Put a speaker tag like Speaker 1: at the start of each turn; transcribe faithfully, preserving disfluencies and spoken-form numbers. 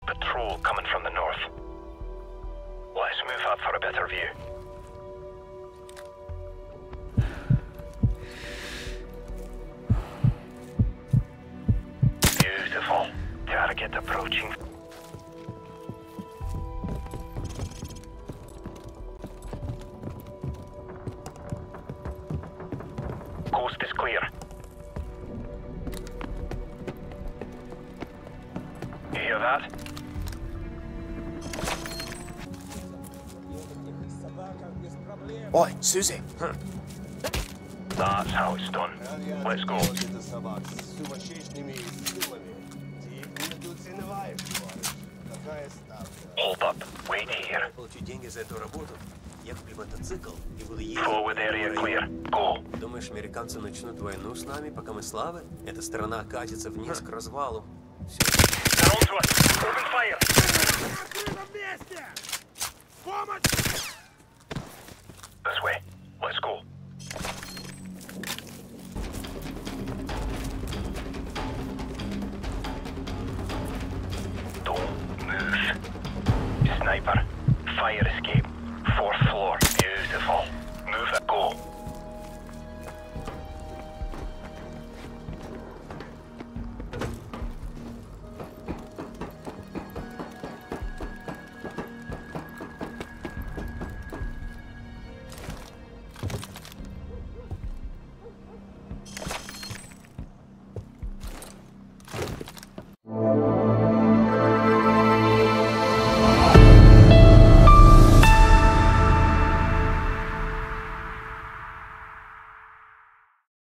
Speaker 1: Patrol coming from the north. Let's move up for a better view. Beautiful. Target approaching. Coast is clear. You hear that?
Speaker 2: Oi, Susie.
Speaker 1: Huh. That's how it's done. Let's go. Hold up. Wait here. Forward area clear. Go.
Speaker 3: Думаешь, американцы начнут войну с нами, пока мы слабы? Эта страна катится вниз к развалу.
Speaker 1: They're on to us. Open fire. This way.